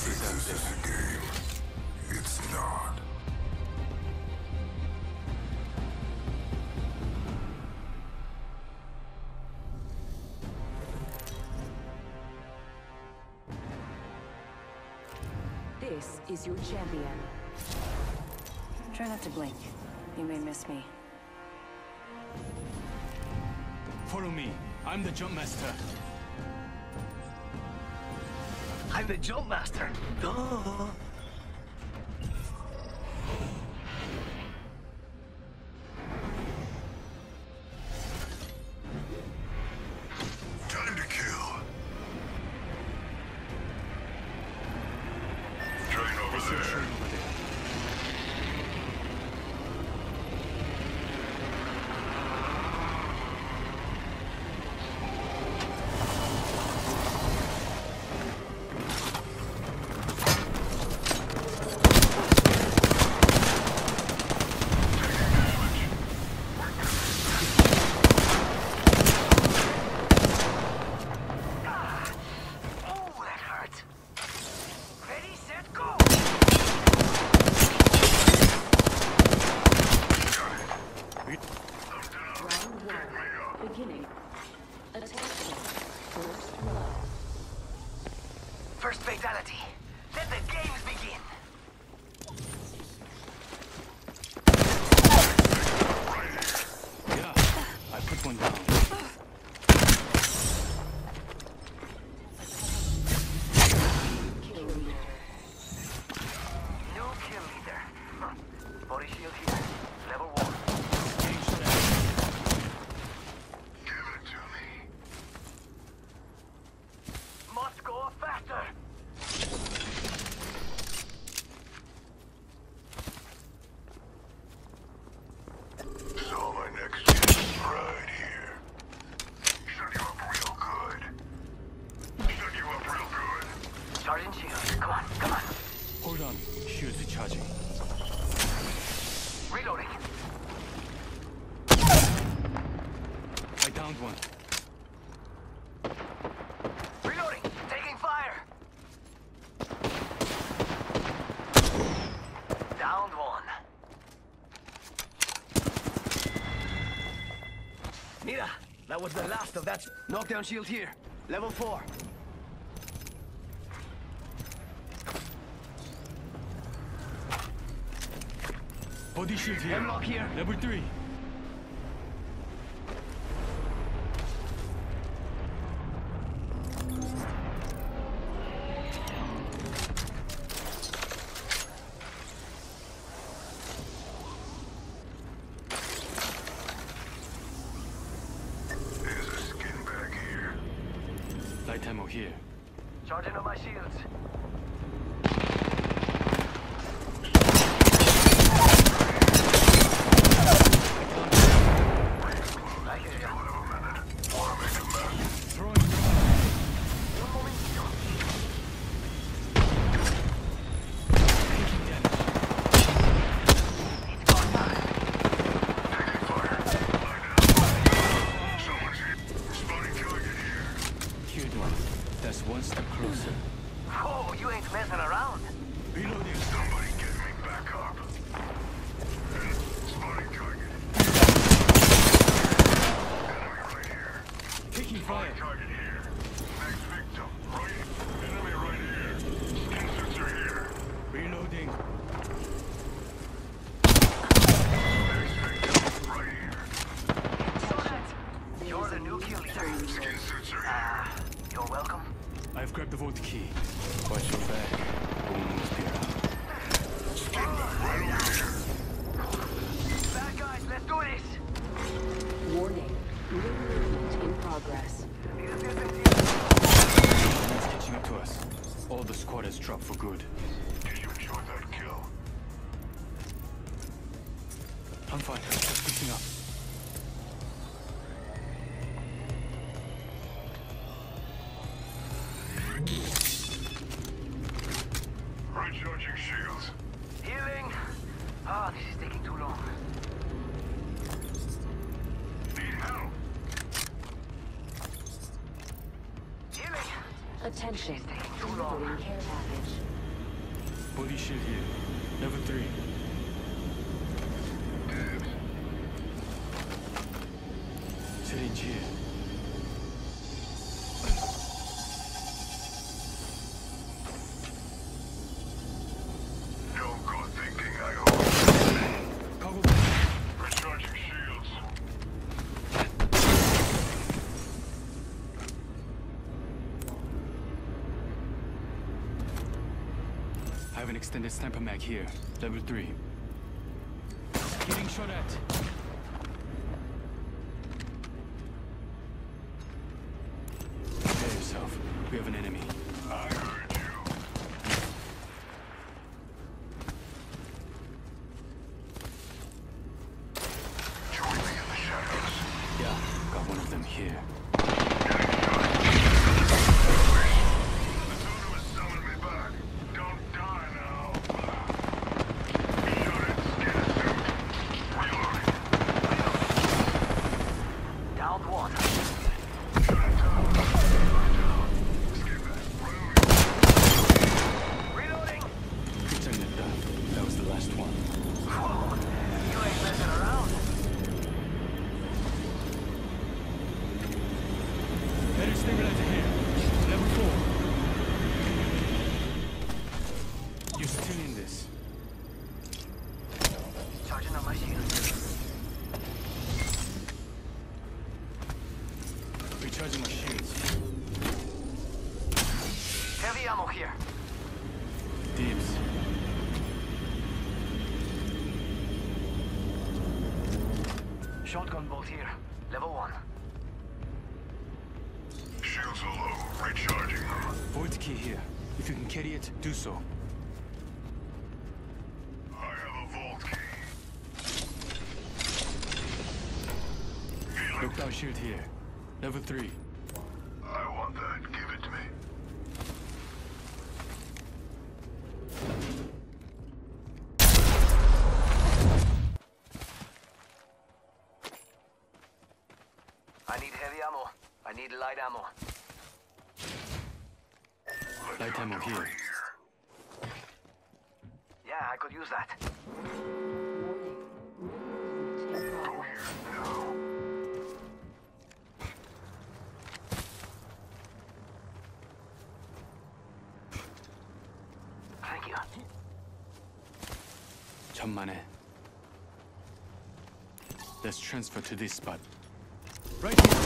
this is a game. It's not. This is your champion. Try not to blink. You may miss me. Follow me. I'm the jump master. I'm the jump master. Duh. Time to kill. Train over there. First fatality. Let the games begin. Yeah, I put one down. New kill leader. Body shield here. Level 1. Give it to me. Must go faster. So my next chance right here. Shut you up real good. Shut you up real good. Sergeant Shield. Come on, come on. Hold on. Shields recharging. Reloading. I downed one. Reloading. Taking fire. Downed one. Mira, that was the last of that knockdown shield here. Level 4. Body shield here. Hemlock here. Level 3. There's a skin bag here. Light ammo here. Charging on my shields. I hear ya. Wanna make a mess? Throwing. Un momentito. Taking damage. It's gone time. Taking fire. Lie down. Someone's here. Spotting target here. Killed one. That's one step closer. Oh, you ain't messing around. Reloading. Somebody get me back up. Spotting target. Enemy right here. Taking fire. Target here. Next victim. Right. Enemy right here. Skin suits are here. Reloading. Next victim. Right here. So that you're the new kill leader. Skin suits are here. You're welcome. I've grabbed the vault key. Watch your back. Almost here. Skin bag right over here. Bad guys, let's do this. Warning. New movement in progress. Need assistance here. It's catching up to us. All the squad has dropped for good. Did you enjoy that kill? I'm fine. Just fixing up. Recharging shields. Healing. Ah, this is taking too long. Need help. Healing. Attention. It's taking too long. Delivering care package. Body shield here. Level 3. Syringe here. No good thinking, I hope. Cargo bag. Recharging shields. I have an extended sniper mag here. Level 3. Getting shot at. Prepare yourself. We have an enemy. I heard you. Join me in the shadows. Yeah, got one of them here. The totem has summoned me back. Don't die now. Shut it, skin suit. Reloading. Down one. Shut it down. Skip it. Reloading. Kryptonita. That was the last one. Whoa, you ain't messing around. Better stabilizer here. Level 4. You're still in this. Charging on my shield. Recharging my shields. Heavy ammo here. Dibs. Shotgun bolt here. Level 1. Shields are low. Recharging them. Void key here. If you can carry it, do so. I have a vault key. Healing. Knockdown shield here. Level 3. I want that. Give it to me. I need heavy ammo. I need light ammo. Light ammo here. Yeah, I could use that. Thank you. 천만에. Let's transfer to this spot. Right here.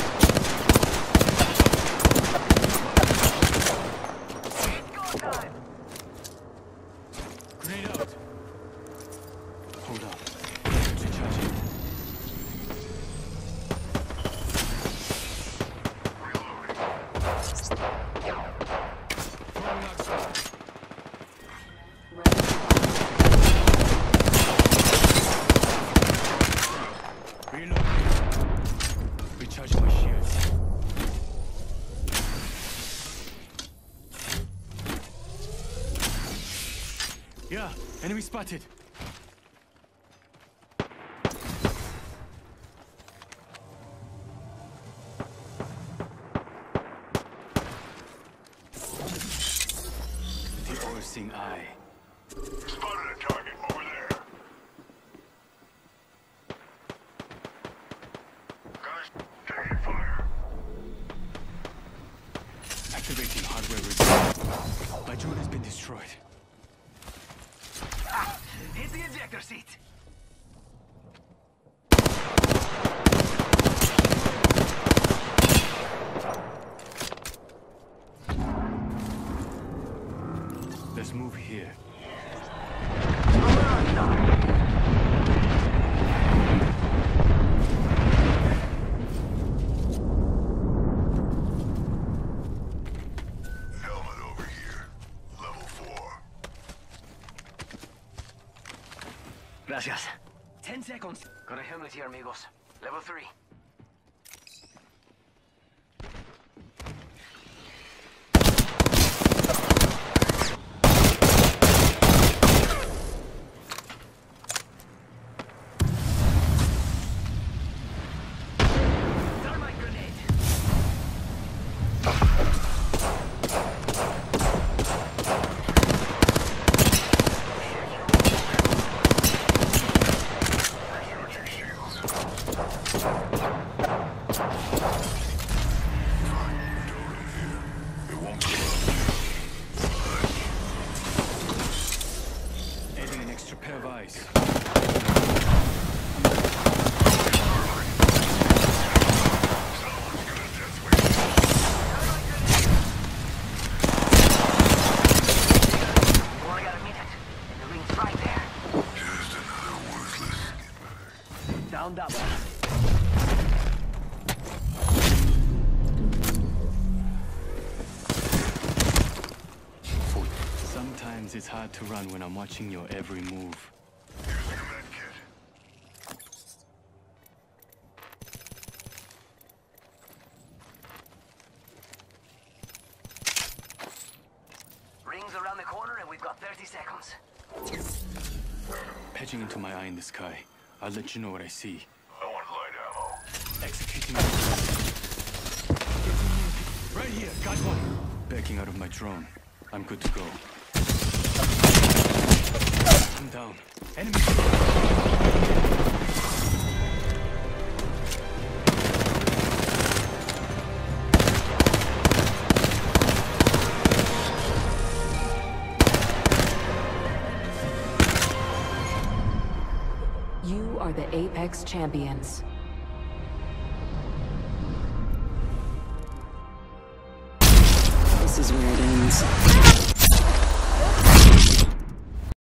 Go time! Grenade out. Hold up. Recharging. Throwing out smoke. Reloading. Recharging my shields. Yeah, enemy spotted. The all-seeing eye. Spotted a target over there. Guys, taking fire. Activating hardware reset. My drone has been destroyed. Hit the ejector seat. Let's move here. Helmet over here. Level 4. Gracias. 10 seconds. Got a helmet here, amigos. Level 3. Thermite grenade. Found that one. Sometimes it's hard to run when I'm watching your every move. Using a med kit. Rings around the corner and we've got 30 seconds. Patching into my eye in the sky. I'll let you know what I see. I want light ammo. Executing. Right here, got one. Backing out of my drone. I'm good to go. I'm down. Enemy. You are the Apex Champions. This is where it ends.